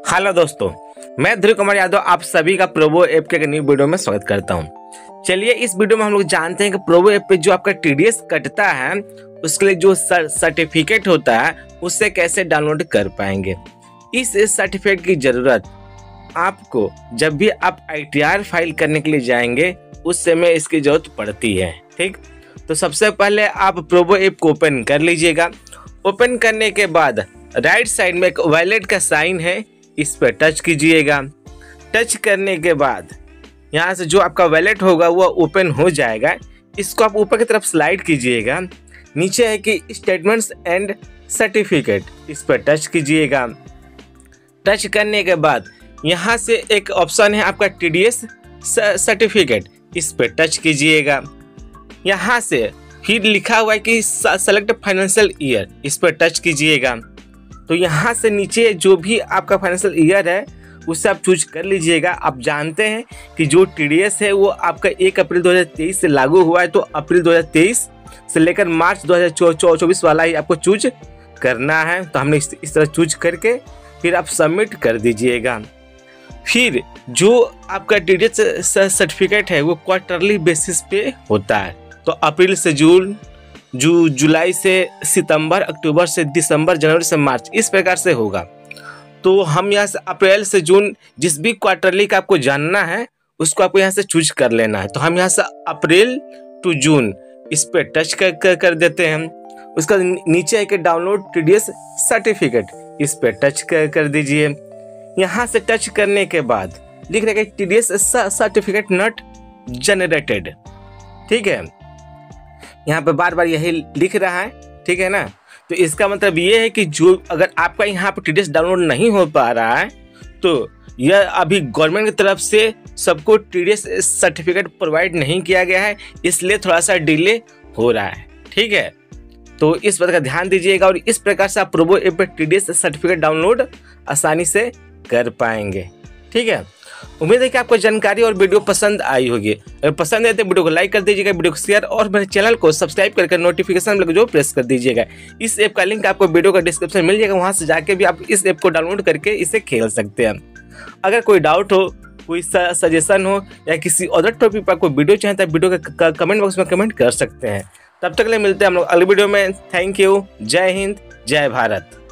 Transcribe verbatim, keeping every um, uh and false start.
Hello दोस्तों, मैं ध्रुव कुमार यादव आप सभी का प्रोबो ऐप के एक न्यू वीडियो में स्वागत करता हूं। चलिए इस वीडियो में हम लोग जानते हैं कि प्रोबो ऐप पे जो आपका टीडीएस कटता है उसके लिए जो सर्टिफिकेट होता है उससे कैसे डाउनलोड कर पाएंगे। इस सर्टिफिकेट की जरूरत आपको जब भी आप आईटीआर फाइल करने के लिए जाएंगे उस समय इसकी जरूरत पड़ती है। ठीक, तो सबसे पहले आप प्रोबो ऐप को ओपन कर लीजिएगा। ओपन करने के बाद राइट साइड में एक वॉलेट का साइन है, इस पर टच कीजिएगा। टच करने के बाद यहाँ से जो आपका वॉलेट होगा वो ओपन हो जाएगा। इसको आप ऊपर की तरफ स्लाइड कीजिएगा। नीचे है कि स्टेटमेंट्स एंड सर्टिफिकेट, इस पर टच कीजिएगा। टच करने के बाद यहाँ से एक ऑप्शन है आपका टीडीएस सर्टिफिकेट, इस पर टच कीजिएगा। यहाँ से फिर लिखा हुआ है कि सेलेक्ट फाइनेंशियल ईयर, इस पर टच कीजिएगा। तो यहाँ से नीचे जो भी आपका फाइनेंशियल ईयर है उससे आप चूज कर लीजिएगा। आप जानते हैं कि जो टीडीएस है वो आपका एक अप्रैल दो हज़ार तेईस से लागू हुआ है, तो अप्रैल दो हज़ार तेईस से लेकर मार्च दो हज़ार चौबीस वाला ही आपको चूज करना है। तो हमने इस, इस तरह चूज करके फिर आप सबमिट कर दीजिएगा। फिर जो आपका टीडीएस सर्टिफिकेट है वो क्वार्टरली बेसिस पे होता है, तो अप्रैल से जून, जू जुलाई से सितंबर, अक्टूबर से दिसंबर, जनवरी से मार्च, इस प्रकार से होगा। तो हम यहाँ से अप्रैल से जून जिस भी क्वार्टरली का आपको जानना है उसको आपको यहाँ से चूज कर लेना है। तो हम यहाँ से अप्रैल टू जून इस पे टच कर, कर कर देते हैं। उसका नीचे है कि डाउनलोड टीडीएस सर्टिफिकेट, इस पे टच कर कर दीजिए। यहाँ से टच करने के बाद लिख रहा है कि टीडीएस सर्टिफिकेट नॉट जनरेटेड। ठीक है, यहाँ पे बार बार यही लिख रहा है, ठीक है ना। तो इसका मतलब ये है कि जो अगर आपका यहाँ पे टीडीएस डाउनलोड नहीं हो पा रहा है तो यह अभी गवर्नमेंट की तरफ से सबको टीडीएस सर्टिफिकेट प्रोवाइड नहीं किया गया है, इसलिए थोड़ा सा डिले हो रहा है। ठीक है, तो इस बात का ध्यान दीजिएगा और इस प्रकार से आप प्रोबो ऐप पे टीडीएस सर्टिफिकेट डाउनलोड आसानी से कर पाएंगे। ठीक है, उम्मीद है कि आपको जानकारी और वीडियो पसंद आई होगी। अगर पसंद है तो वीडियो को लाइक कर दीजिएगा, वीडियो को शेयर और मेरे चैनल को सब्सक्राइब करके नोटिफिकेशन बेल को जो प्रेस कर दीजिएगा। इस ऐप का लिंक आपको वीडियो का डिस्क्रिप्शन में मिल जाएगा, वहां से जाके भी आप इस ऐप को डाउनलोड करके इसे खेल सकते हैं। अगर कोई डाउट हो, कोई सजेशन हो या किसी अदर टॉपिक पर कोई वीडियो चाहे तो वीडियो के कमेंट बॉक्स में कमेंट कर सकते हैं। तब तक के लिए मिलते हैं हम लोग अगले वीडियो में। थैंक यू, जय हिंद, जय भारत।